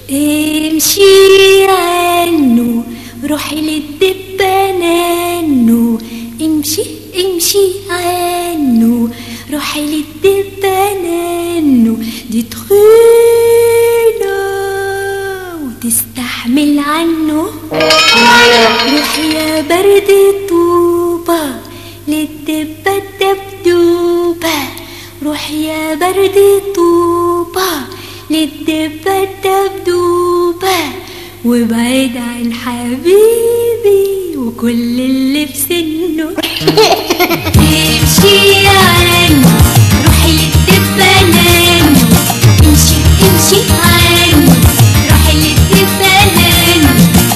امشي عنه روحي للدبانانو، امشي امشي عنه روحي للدبانانو، دي تخينة وتستحمل عنه. روحي يا برد طوبة للدبة الدبدوبة، روحي يا برد طوبة للدبة الدبدوبة، وابعد عن حبيبي وكل اللي في سنه. امشي عنه روحي للدبانانو، امشي امشي عنه روحي للدبانانو،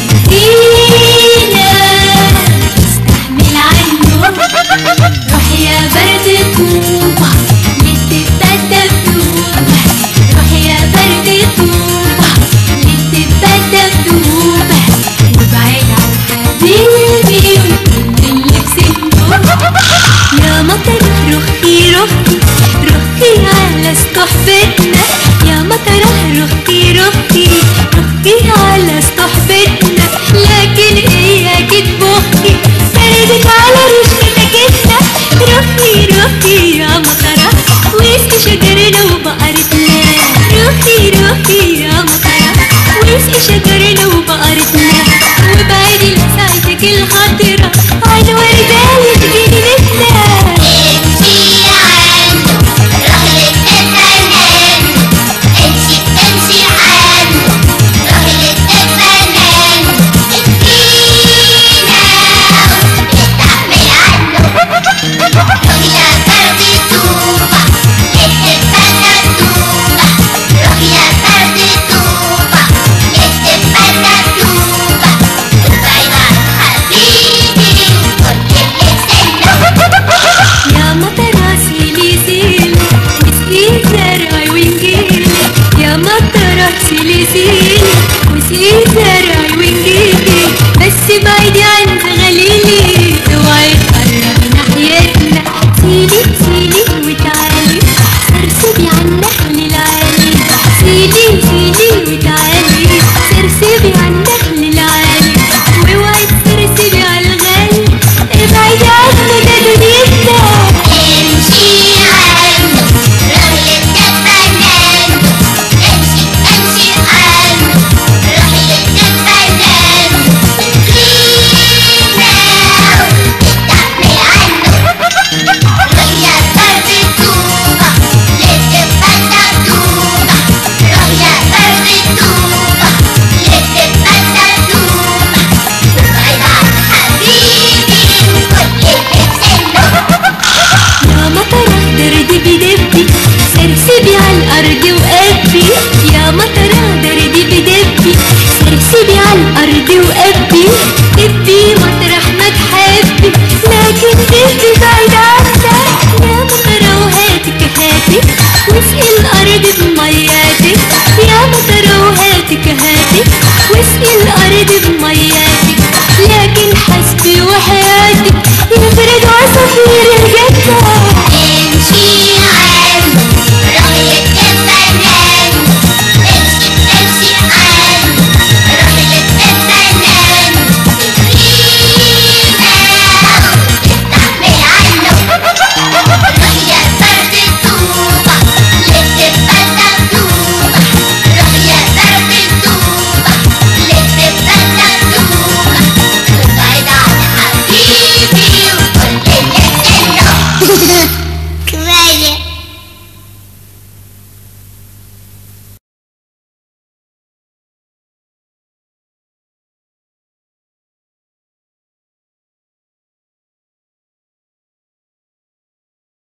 هينا استحمل عنه. روحي يا برد طوبة للدبة الدبدوبة، روحي يا برد طوبة للدبة الدبدوبة، وابعد عن حبيبي وكل اللي في سنه. يا مطر رخي رخي رخي على سطح بيتنا، يا مطر رخي رخي رخي على سطح بيتنا، لكن اياك تبخي بردك على ريشتك انت. رخي رخي يا مطرة واسقي شجرنا وبقرتنا، رخي رخي يا مطرة واسقي شجرنا وبقرتنا، وابعدي لساعتك الخطرة عن ورداية جنينتنا. امشي عنه روحي للدبانانو، امشي امشي عنه روحي للدبانانو، تخينة وتستحمل عنه. روحي يا برد طوبة للدبة الدبدوبة، روحي يا برد طوبة للدبة الدبدوبة، وابعد عن حبيبي وكل اللي في سنه. يا مطرة سيلي سيلي واسقي زرعي ونجيلي، يا مطرة سيلي سيلي واسقي زرعي